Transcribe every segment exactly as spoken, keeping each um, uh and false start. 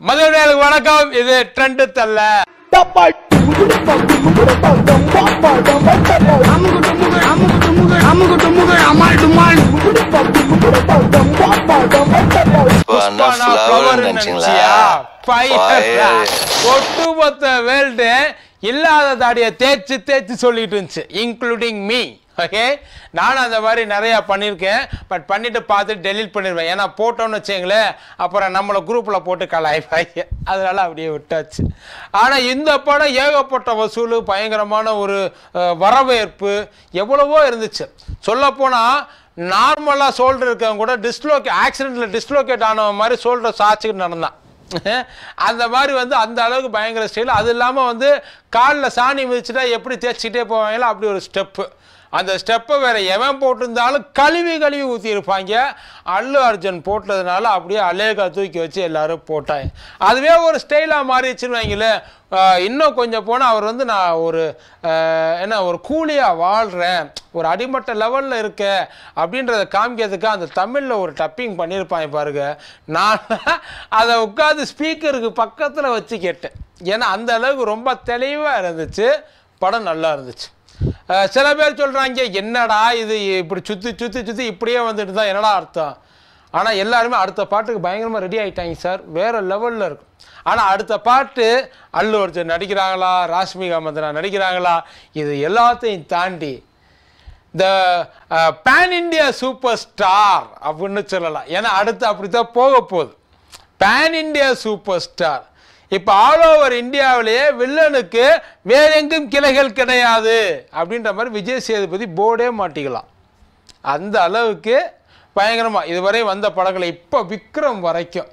மதுரையாளுக்கு வணக்கம். இது ட்ரெண்ட் தல்ல. ஒட்டுமொத்த வேர்ல்டு இல்லாத தாடிய தேய்ச்சி தேய்ச்சி சொல்லிட்டு இருந்துச்சு, இன்க்ளூடிங் மீ. ஓகே, நானும் அந்த மாதிரி நிறையா பண்ணியிருக்கேன். பட் பண்ணிட்டு பார்த்துட்டு டெலீட் பண்ணிடுவேன். ஏன்னா போட்டோன்னு வச்சுங்களேன், அப்புறம் நம்மளை குரூப்பில் போட்டு கலாய்ப்பாங்க. அதனால அப்படியே விட்டாச்சு. ஆனால் இந்த படம் ஏகப்பட்ட வசூல், பயங்கரமான ஒரு வரவேற்பு எவ்வளவோ இருந்துச்சு. சொல்லப்போனால் நார்மலாக ஷோல்டர் இருக்கவங்க கூட டிஸ்லோகே ஆக்சிடென்ட்டில் டிஸ்லோகேட் ஆன மாதிரி ஷோல்டர் சாய்ச்சிக்கிட்டு நடந்தான். அந்த மாதிரி வந்து அந்த அளவுக்கு பயங்கர ஸ்டைல். அது இல்லாமல் வந்து காலில் சாணி மிதிச்சுட்டா எப்படி தேய்ச்சிக்கிட்டே போவாங்களோ அப்படி ஒரு ஸ்டெப்பு. அந்த ஸ்டெப்பை வேறு எவன் போட்டிருந்தாலும் கழுவி கழுவி ஊற்றிருப்பாங்க. அல்லு அர்ஜுன் போட்டதுனால அப்படியே அலேகா தூக்கி வச்சு எல்லோரும் போட்டாங்க. அதுவே ஒரு ஸ்டைலாக மாறிடுச்சுன்னு வைங்களேன். இன்னும் கொஞ்சம் போனால் அவர் வந்து நான் ஒரு என்ன ஒரு கூலியாக வாழ்கிறேன், ஒரு அடிமட்ட லெவலில் இருக்கேன் அப்படின்றத காமிக்கிறதுக்கு அந்த தமிழில் ஒரு டப்பிங் பண்ணியிருப்பாங்க பாருங்க. நான் அதை உட்காந்து ஸ்பீக்கருக்கு பக்கத்தில் வச்சு கேட்டேன். ஏன்னா அந்த அளவுக்கு ரொம்ப தெளிவாக இருந்துச்சு. படம் நல்லா இருந்துச்சு. சில பேர் சொல்கிறாங்க, என்னடா இது இப்படி சுற்றி சுற்றி சுற்றி இப்படியே வந்துட்டு தான் என்னடா அர்த்தம். ஆனால் எல்லாருமே அடுத்த பாட்டுக்கு பயங்கரமாக ரெடி ஆகிட்டாங்க சார், வேறு லெவலில் இருக்கும். ஆனால் அடுத்த பாட்டு அல்லு அர்ஜுன் நடிக்கிறாங்களா, ராஷ்மிகா மந்தனா நடிக்கிறாங்களா, இது எல்லாத்தையும் தாண்டி the pan India super star அப்படின்னு சொல்லலாம். ஏன்னா அடுத்து அப்படி தான் போக போகுது. Pan India super star. இப்போ ஆல் ஓவர் இந்தியாவிலேயே வில்லனுக்கு வேற எங்கும் கிளைகள் கிடையாது அப்படின்ற மாதிரி விஜய் சேதுபதி போர்டே மாட்டிக்கலாம். அந்த அளவுக்கு பயங்கரமாக இதுவரை வந்த படங்களை இப்போ விக்ரம் வரைக்கும்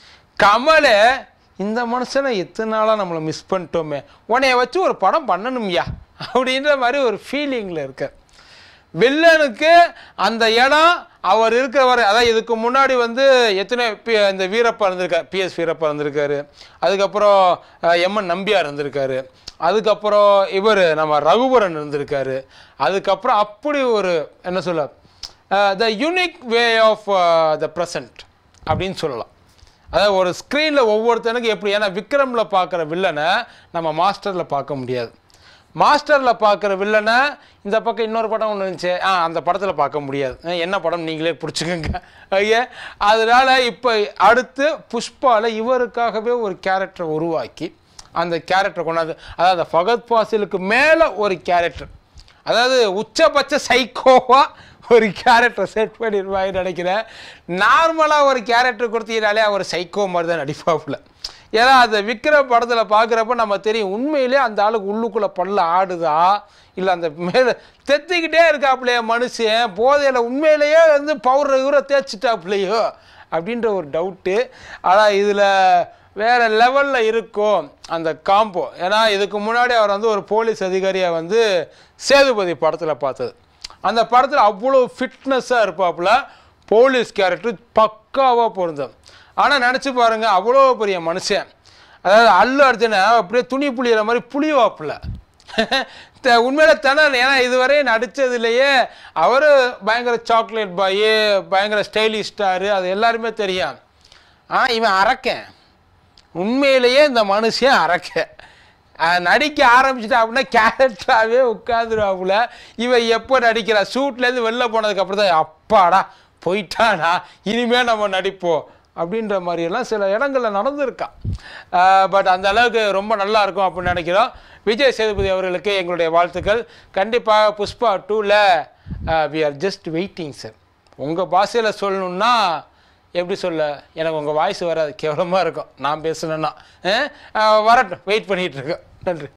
கமலை இந்த மனுஷனை எத்தனை நாளாக நம்மளை மிஸ் பண்ணிட்டோமே, உன்னைய வச்சு ஒரு படம் பண்ணணும்யா அப்படின்ற மாதிரி ஒரு ஃபீலிங்கில் இருக்க. வில்லனுக்கு அந்த இடம் அவர் இருக்கிறவர். அதான் இதுக்கு முன்னாடி வந்து எத்தனை இந்த வீரப்பா இருந்திருக்கார், பிஎஸ் வீரப்பா இருந்திருக்காரு. அதுக்கப்புறம் எம்என் நம்பியார் இருந்திருக்காரு. அதுக்கப்புறம் இவர் நம்ம ரகுவரன் இருந்திருக்காரு. அதுக்கப்புறம் அப்படி ஒரு என்ன சொல்ல the unique way of the present அப்படின்னு சொல்லலாம். அதாவது ஒரு ஸ்க்ரீனில் ஒவ்வொருத்தனுக்கு எப்படி, ஏன்னா விக்ரமில் பார்க்குற வில்லனை நம்ம மாஸ்டரில் பார்க்க முடியாது. மாஸ்டரில் பார்க்குற வில்லனை இந்த பக்கம் இன்னொரு படம் ஒன்று இருந்துச்சு, ஆ அந்த படத்தில் பார்க்க முடியாது. என்ன படம் நீங்களே பிடிச்சிக்கோங்க. ஐயா, அதனால் இப்போ அடுத்து புஷ்பாவில் இவருக்காகவே ஒரு கேரக்டரை உருவாக்கி அந்த கேரக்டரை கொண்டாந்து, அதாவது ஃபகத் ஃபாசிலுக்கு மேலே ஒரு கேரக்டர், அதாவது உச்சபட்ச சைக்கோவாக ஒரு கேரக்டர் செட் பண்ணிடுவாங்கன்னு நினைக்கிறேன். நார்மலாக ஒரு கேரக்டர் கொடுத்தீங்கனாலே அவர் சைக்கோ மாதிரி தான் நடிப்பாப்புல. ஏன்னா அந்த விக்ரம் படத்தில் பார்க்குறப்ப நம்ம தெரியும் உண்மையிலே அந்த ஆளுக்கு உள்ளுக்குள்ளே பல்ல ஆடுதா இல்லை அந்த மேலே தெத்திக்கிட்டே இருக்காப்புலையோ மனுஷன் போதையில் உண்மையிலேயே வந்து பவுடர் இவரை தேய்ச்சிட்டாப்புலையோ அப்படின்ற ஒரு டவுட்டு. ஆனால் இதில் வேறு லெவலில் இருக்கும் அந்த காம்போ. ஏன்னா இதுக்கு முன்னாடி அவர் வந்து ஒரு போலீஸ் அதிகாரியை வந்து சேதுபதி படத்தில் பார்த்தது. அந்த படத்தில் அவ்வளோ ஃபிட்னஸாக இருப்பாப்புல, போலீஸ் கேரக்டர் பக்காவாக பொருந்தோம். ஆனால் நினச்சி பாருங்கள், அவ்வளோ பெரிய மனுஷன், அதாவது அல்லு அர்ஜுனை அப்படியே துணி புளியிற மாதிரி புளிவாப்புல உண்மையில திணறல். ஏன்னா இதுவரை நடித்ததுலேயே அவர் பயங்கர சாக்லேட் பாய், பயங்கர ஸ்டைலிஷ் ஸ்டாரு, அது எல்லாருமே தெரியும். ஆனால் இவன் அரக்கன், உண்மையிலேயே இந்த மனுஷன் அரக்கன். நடிக்க ஆரம்பிச்சிட்டா அப்படின்னா கேரக்டராகவே உட்காந்துருவாப்புல. இவன் எப்போ நடிக்கிறா, ஷூட்லேருந்து வெளில போனதுக்கப்புறம் தான் அப்பாடா போயிட்டானா இனிமேல் நம்ம நடிப்போம் அப்படின்ற மாதிரியெல்லாம் சில இடங்களில் நடந்திருக்கான். பட் அந்த அளவுக்கு ரொம்ப நல்லா இருக்கும் அப்படின்னு நினைக்கிறோம். விஜய் சேதுபதி அவர்களுக்கு எங்களுடைய வாழ்த்துக்கள். கண்டிப்பாக புஷ்பா டூவில் we are just waiting sir. உங்கள் பாஷையில் சொல்லணுன்னா எப்படி சொல்ல, எனக்கு உங்கள் வாய்ஸ் வராது, கேவலமாக இருக்கும் நான் பேசணுன்னா. வரட்டும், வெயிட் பண்ணிகிட்டு இருக்கோம். நன்றி.